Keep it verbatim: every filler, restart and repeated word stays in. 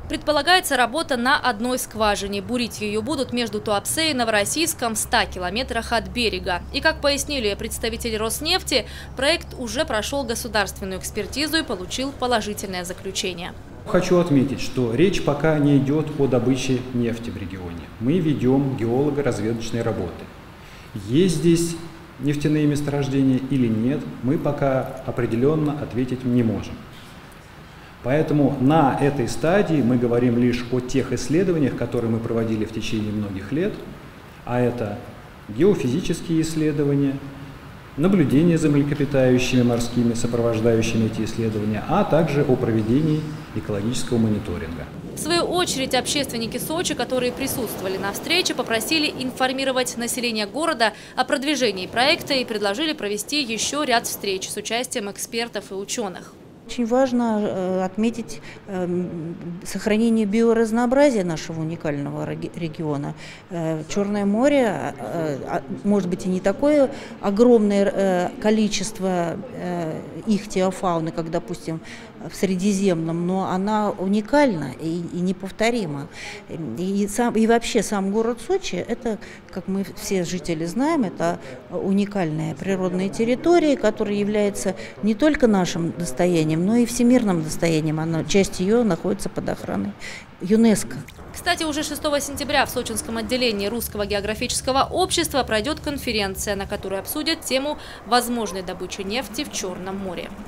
Предполагается работа на одной скважине. Бурить ее будут между Туапсе и Новороссийском в ста километрах от берега. И, как пояснили представители Роснефти, проект уже прошел государственную экспертизу и получил положительное заключение. Хочу отметить, что речь пока не идет о добыче нефти в регионе. Мы ведем геолого-разведочные работы. Есть здесь нефтяные месторождения или нет, мы пока определенно ответить не можем. Поэтому на этой стадии мы говорим лишь о тех исследованиях, которые мы проводили в течение многих лет, а это геофизические исследования, наблюдения за млекопитающими морскими, сопровождающими эти исследования, а также о проведении экологического мониторинга. В свою очередь, общественники Сочи, которые присутствовали на встрече, попросили информировать население города о продвижении проекта и предложили провести еще ряд встреч с участием экспертов и ученых. Очень важно отметить сохранение биоразнообразия нашего уникального региона. Черное море, может быть, и не такое огромное количество ихтиофауны, как, допустим, в Средиземном, но она уникальна и, и неповторима. И, сам, и вообще сам город Сочи, это, как мы все жители знаем, это уникальная природная территория, которая является не только нашим достоянием, но и всемирным достоянием. Она, часть ее находится под охраной ЮНЕСКО. Кстати, уже шестого сентября в сочинском отделении Русского географического общества пройдет конференция, на которой обсудят тему возможной добычи нефти в Черном море.